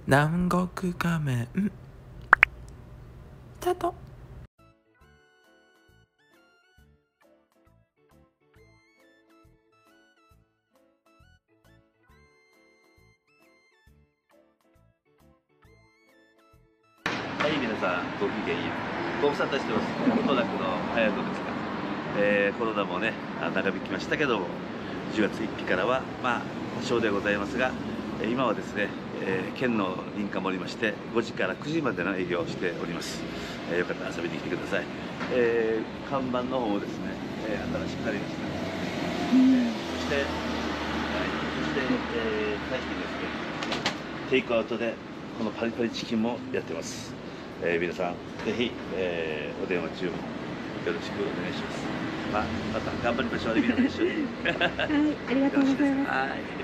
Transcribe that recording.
南国仮面スタート。 はい、皆さんごきげんよう。ご無沙汰してます。フォトラックの隼人ですが、コロナもね長引きましたけども、10月1日からは多少でございますが、今はですね、県の認可もおりまして5時から9時までの営業をしております。よかったら遊びに来てください。看板の方もですね、新しく貼りました。そして、最近ですね、テイクアウトでこのパリパリチキンもやってます。皆さんぜひ、お電話注文よろしくお願いします。また頑張りましょうね、皆さん一緒に。 はい、ありがとうございます。 はい。